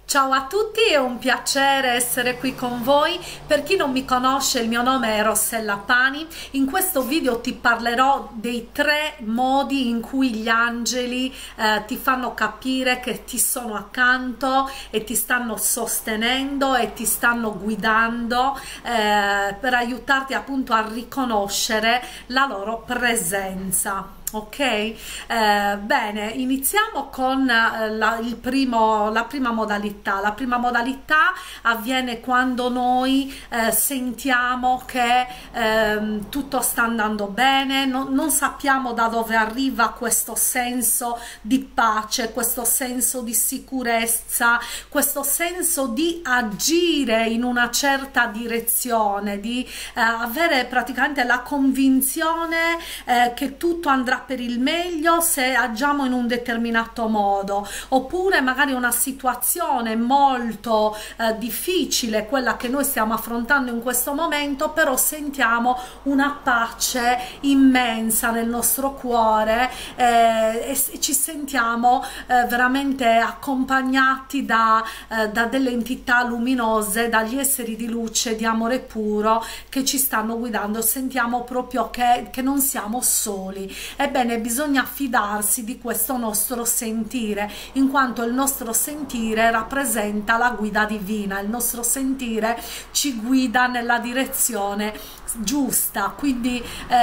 Ciao a tutti, è un piacere essere qui con voi. Per chi non mi conosce, il mio nome è Rossella Pani. In questo video ti parlerò dei 3 modi in cui gli angeli ti fanno capire che ti sono accanto e ti stanno sostenendo e ti stanno guidando per aiutarti appunto a riconoscere la loro presenza. Ok, bene, iniziamo con la prima modalità. La prima modalità avviene quando noi sentiamo che tutto sta andando bene, non sappiamo da dove arriva questo senso di pace, questo senso di sicurezza, questo senso di agire in una certa direzione, di avere praticamente la convinzione che tutto andrà per il meglio se agiamo in un determinato modo, oppure magari una situazione molto difficile, quella che noi stiamo affrontando in questo momento, però sentiamo una pace immensa nel nostro cuore e ci sentiamo veramente accompagnati da delle entità luminose, dagli esseri di luce, di amore puro che ci stanno guidando. Sentiamo proprio che non siamo soli. Ebbene, bisogna fidarsi di questo nostro sentire, in quanto il nostro sentire rappresenta la guida divina, il nostro sentire ci guida nella direzione giusta. Quindi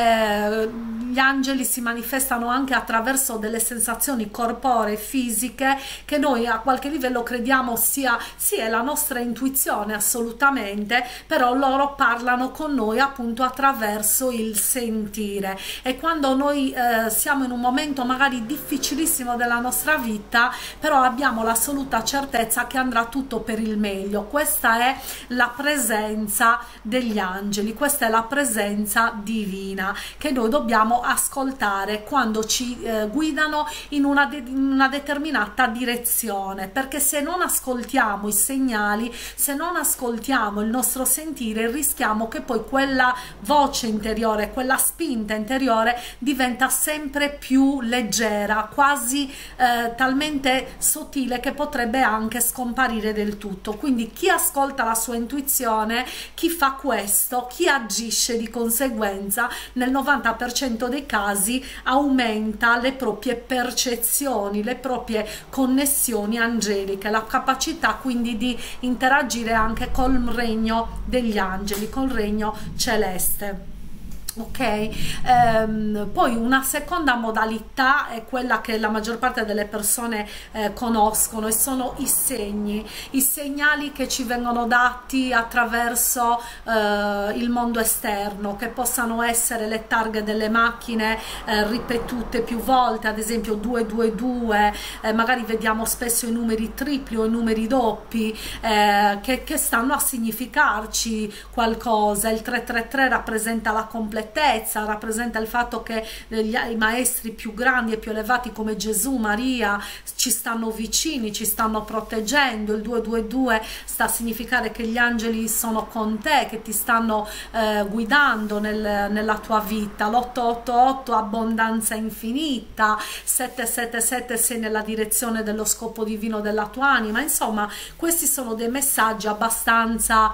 gli angeli si manifestano anche attraverso delle sensazioni corporee, fisiche, che noi a qualche livello crediamo sia sì, è la nostra intuizione assolutamente, però loro parlano con noi appunto attraverso il sentire. E quando noi siamo in un momento magari difficilissimo della nostra vita, però abbiamo l'assoluta certezza che andrà tutto per il meglio. Questa è la presenza degli angeli, questa è la presenza divina che noi dobbiamo ascoltare quando ci guidano in una determinata direzione, perché se non ascoltiamo i segnali, se non ascoltiamo il nostro sentire, rischiamo che poi quella voce interiore, quella spinta interiore diventa sempre più leggera, quasi talmente sottile che potrebbe anche scomparire del tutto. Quindi chi ascolta la sua intuizione, chi fa questo, chi agisce di conseguenza, nel 90% dei casi aumenta le proprie percezioni, le proprie connessioni angeliche, la capacità quindi di interagire anche col regno degli angeli, col regno celeste. Ok, poi una seconda modalità è quella che la maggior parte delle persone conoscono, e sono i segni, i segnali che ci vengono dati attraverso il mondo esterno, che possano essere le targhe delle macchine ripetute più volte, ad esempio 222, magari vediamo spesso i numeri tripli o i numeri doppi che stanno a significarci qualcosa. Il 333 rappresenta la completezza, rappresenta il fatto che i maestri più grandi e più elevati come Gesù, Maria ci stanno vicini, ci stanno proteggendo. Il 222 sta a significare che gli angeli sono con te, che ti stanno guidando nella tua vita. L'888 abbondanza infinita, 777 sei nella direzione dello scopo divino della tua anima. Insomma, questi sono dei messaggi abbastanza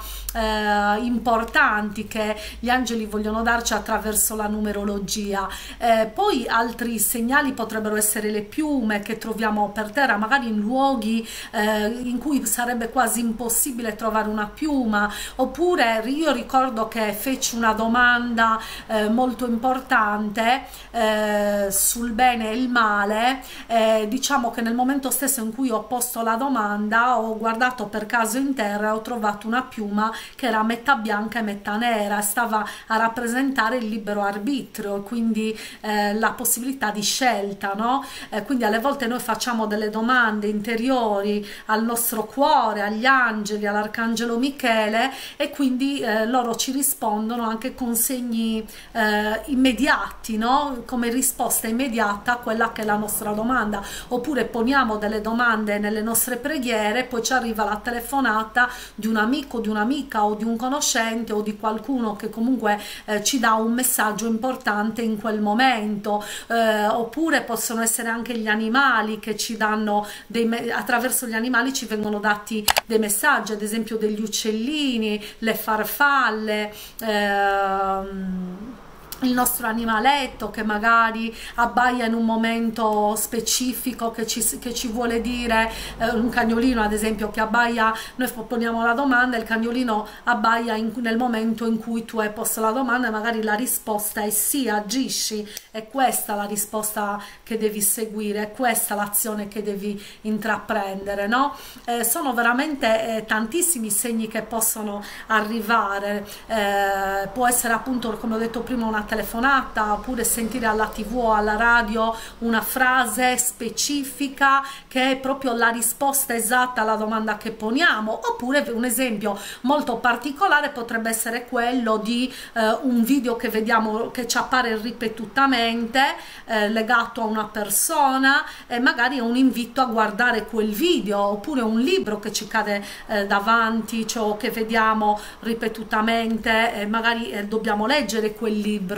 importanti che gli angeli vogliono darci attraverso la numerologia. Poi altri segnali potrebbero essere le piume che troviamo per terra, magari in luoghi in cui sarebbe quasi impossibile trovare una piuma. Oppure io ricordo che feci una domanda molto importante sul bene e il male. Diciamo che nel momento stesso in cui ho posto la domanda ho guardato per caso in terra e ho trovato una piuma che era metà bianca e metà nera, stava a rappresentare il libero arbitrio, quindi la possibilità di scelta, no? Quindi alle volte noi facciamo delle domande interiori al nostro cuore, agli angeli, all'arcangelo Michele, e quindi loro ci rispondono anche con segni immediati, no? Come risposta immediata a quella che è la nostra domanda. Oppure poniamo delle domande nelle nostre preghiere, poi ci arriva la telefonata di un amico, di un'amica o di un conoscente o di qualcuno che comunque ci dà un messaggio importante in quel momento. Oppure possono essere anche gli animali che ci danno attraverso gli animali ci vengono dati dei messaggi, ad esempio degli uccellini, le farfalle, il nostro animaletto che magari abbaia in un momento specifico che ci vuole dire, un cagnolino ad esempio che abbaia, noi poniamo la domanda e il cagnolino abbaia nel momento in cui tu hai posto la domanda, e magari la risposta è sì, agisci, è questa la risposta che devi seguire, è questa l'azione che devi intraprendere, no? Sono veramente tantissimi segni che possono arrivare, può essere appunto, come ho detto prima, una telefonata, oppure sentire alla TV o alla radio una frase specifica che è proprio la risposta esatta alla domanda che poniamo. Oppure un esempio molto particolare potrebbe essere quello di un video che vediamo che ci appare ripetutamente legato a una persona, e magari è un invito a guardare quel video, oppure un libro che ci cade davanti, cioè che vediamo ripetutamente, magari dobbiamo leggere quel libro.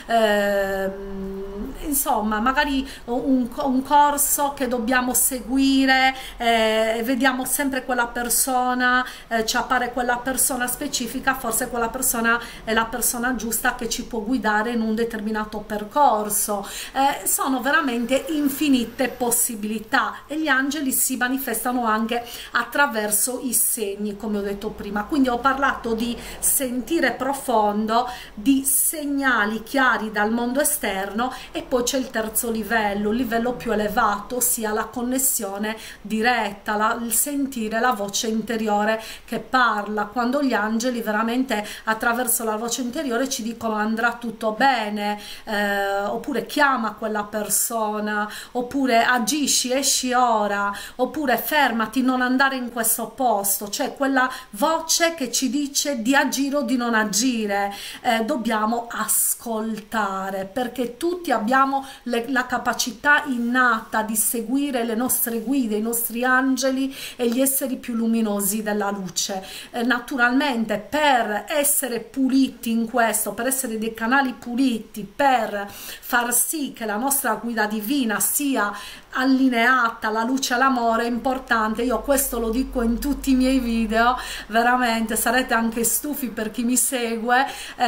Insomma, magari un corso che dobbiamo seguire, vediamo sempre quella persona, ci appare quella persona specifica, forse quella persona è la persona giusta che ci può guidare in un determinato percorso. Sono veramente infinite possibilità, e gli angeli si manifestano anche attraverso i segni, come ho detto prima. Quindi ho parlato di sentire profondo, di segnali chiari dal mondo esterno, e poi c'è il terzo livello, il livello più elevato, ossia la connessione diretta, il sentire la voce interiore che parla, quando gli angeli veramente attraverso la voce interiore ci dicono andrà tutto bene, oppure chiama quella persona, oppure agisci, esci ora, oppure fermati, non andare in questo posto, cioè quella voce che ci dice di agire o di non agire. Dobbiamo ascoltare, perché tutti abbiamo la capacità innata di seguire le nostre guide, i nostri angeli e gli esseri più luminosi della luce. Naturalmente, per essere puliti in questo, per essere dei canali puliti, per far sì che la nostra guida divina sia allineata alla luce e all'amore, è importante, io questo lo dico in tutti i miei video, veramente sarete anche stufi per chi mi segue,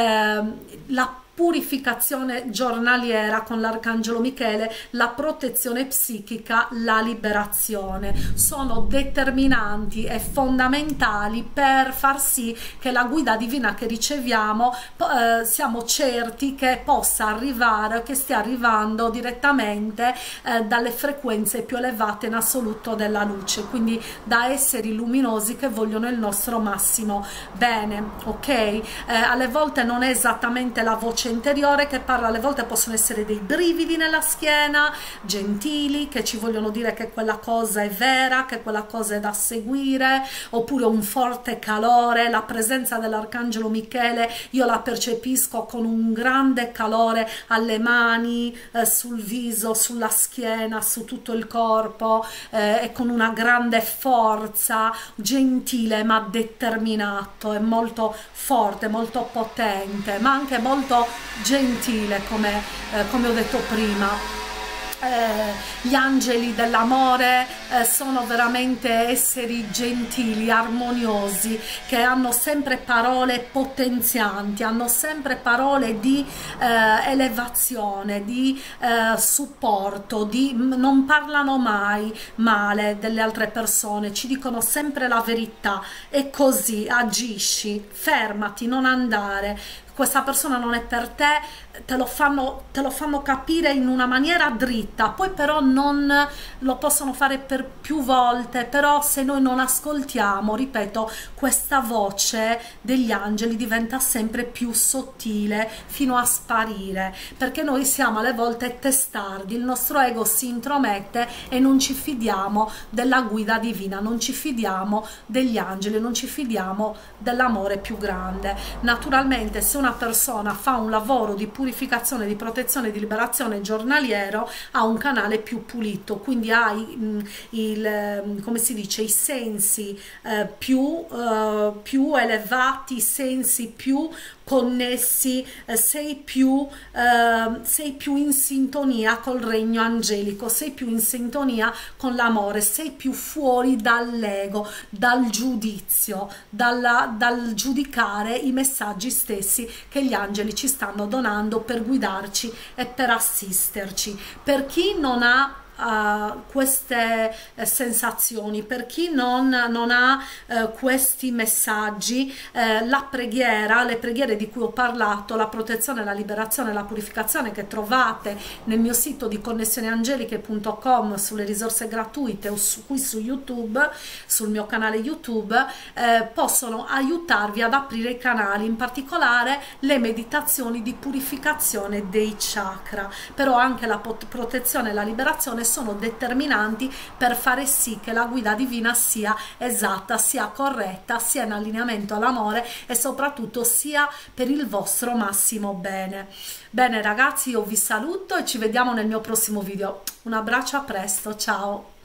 la purificazione giornaliera con l'arcangelo Michele, la protezione psichica, la liberazione sono determinanti e fondamentali per far sì che la guida divina che riceviamo siamo certi che possa arrivare, che stia arrivando direttamente dalle frequenze più elevate in assoluto della luce, quindi da esseri luminosi che vogliono il nostro massimo bene, ok? Alle volte non è esattamente la voce interiore che parla, alle volte possono essere dei brividi nella schiena gentili che ci vogliono dire che quella cosa è vera, che quella cosa è da seguire, oppure un forte calore. La presenza dell'arcangelo Michele io la percepisco con un grande calore alle mani, sul viso, sulla schiena, su tutto il corpo, e con una grande forza, gentile ma determinato, è molto forte, molto potente, ma anche molto gentile, come ho detto prima. Gli angeli dell'amore sono veramente esseri gentili, armoniosi, che hanno sempre parole potenzianti, hanno sempre parole di elevazione, di supporto, non parlano mai male delle altre persone, ci dicono sempre la verità. E così agisci, fermati, non andare, questa persona non è per te, te lo fanno capire in una maniera dritta, poi però non lo possono fare per più volte, però se noi non ascoltiamo, ripeto, questa voce degli angeli diventa sempre più sottile fino a sparire, perché noi siamo alle volte testardi, il nostro ego si intromette e non ci fidiamo della guida divina, non ci fidiamo degli angeli, non ci fidiamo dell'amore più grande. Naturalmente, se una persona fa un lavoro di purificazione, di protezione, di liberazione giornaliero, ha un canale più pulito, quindi ha come si dice, i sensi più elevati, i sensi più connessi, sei più in sintonia col regno angelico, sei più in sintonia con l'amore, sei più fuori dall'ego, dal giudizio, dal giudicare i messaggi stessi che gli angeli ci stanno donando per guidarci e per assisterci. Per chi non ha queste sensazioni, per chi non ha questi messaggi, la preghiera, le preghiere di cui ho parlato, la protezione, la liberazione, la purificazione, che trovate nel mio sito di connessioneangeliche.com, sulle risorse gratuite, o qui su YouTube, sul mio canale YouTube, possono aiutarvi ad aprire i canali, in particolare le meditazioni di purificazione dei chakra. Però anche la protezione e la liberazione sono determinanti per fare sì che la guida divina sia esatta, sia corretta, sia in allineamento all'amore e soprattutto sia per il vostro massimo bene. Bene ragazzi, io vi saluto e ci vediamo nel mio prossimo video. Un abbraccio, a presto, ciao!